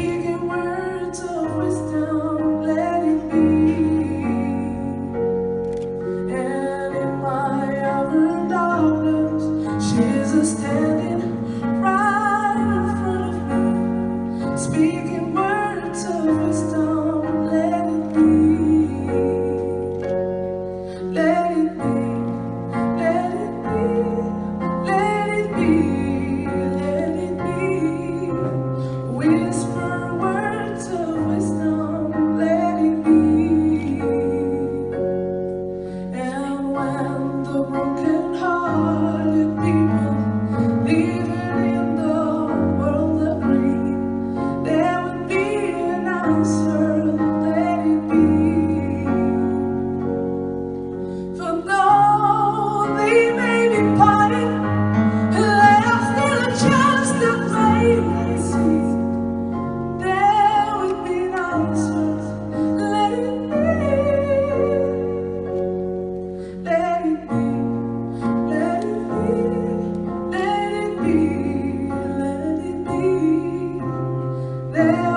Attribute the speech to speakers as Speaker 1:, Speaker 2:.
Speaker 1: speaking words of wisdom, let it be. And in my hour of darkness, Jesus standing right in front of me, speaking words of wisdom, let it be. Let it be, let it be, let it be, let it be. Whisper words of wisdom, let it be. And when the broken-hearted people living in the world agree, there would be an answer, let it be. For though they may be parted, left in a chance that may see, there will be an answer. Let it be, let it be, let it be, let it be, let it be.